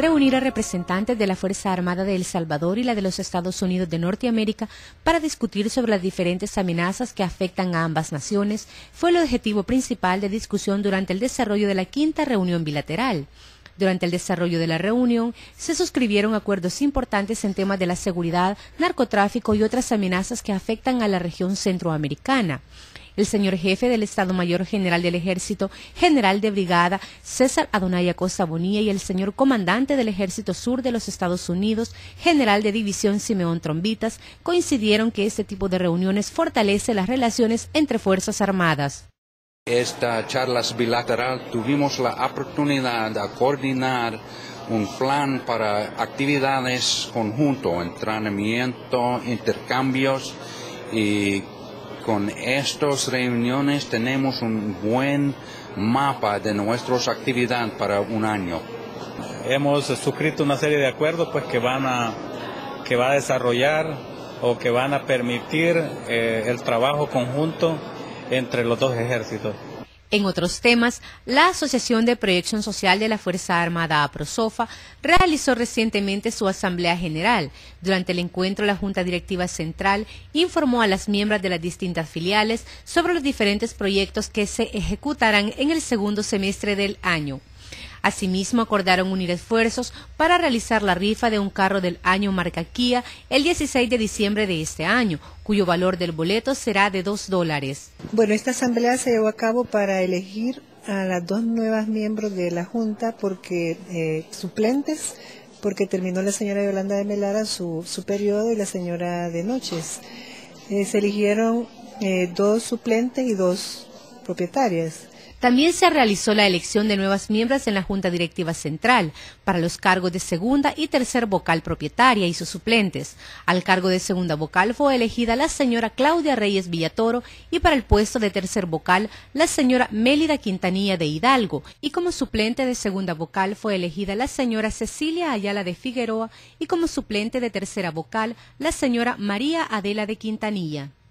reunir a representantes de la Fuerza Armada de El Salvador y la de los Estados Unidos de Norteamérica para discutir sobre las diferentes amenazas que afectan a ambas naciones fue el objetivo principal de discusión durante el desarrollo de la quinta reunión bilateral. Durante el desarrollo de la reunión, se suscribieron acuerdos importantes en temas de la seguridad, narcotráfico y otras amenazas que afectan a la región centroamericana. El señor jefe del Estado Mayor General del Ejército, general de brigada César Adonai Acosta Bonilla, y el señor comandante del Ejército Sur de los Estados Unidos, general de división Simeón Trombitas, coincidieron que este tipo de reuniones fortalece las relaciones entre Fuerzas Armadas. Esta charla bilateral tuvimos la oportunidad de coordinar un plan para actividades conjunto, entrenamiento, intercambios, y con estas reuniones tenemos un buen mapa de nuestras actividades para un año. Hemos suscrito una serie de acuerdos que va a desarrollar o que van a permitir el trabajo conjunto entre los dos ejércitos. En otros temas, la Asociación de Proyección Social de la Fuerza Armada APROSOFA realizó recientemente su Asamblea General. Durante el encuentro, la Junta Directiva Central informó a las miembros de las distintas filiales sobre los diferentes proyectos que se ejecutarán en el segundo semestre del año. Asimismo, acordaron unir esfuerzos para realizar la rifa de un carro del año marca Kia el 16 de diciembre de este año, cuyo valor del boleto será de $2. Bueno, esta asamblea se llevó a cabo para elegir a las dos nuevas miembros de la Junta suplentes, porque terminó la señora Yolanda de Melara su periodo y la señora de Noches. Se eligieron 2 suplentes y 2 propietarias. También se realizó la elección de nuevas miembros en la Junta Directiva Central para los cargos de segunda y tercer vocal propietaria y sus suplentes. Al cargo de segunda vocal fue elegida la señora Claudia Reyes Villatoro y para el puesto de tercer vocal la señora Mélida Quintanilla de Hidalgo, y como suplente de segunda vocal fue elegida la señora Cecilia Ayala de Figueroa y como suplente de tercera vocal la señora María Adela de Quintanilla.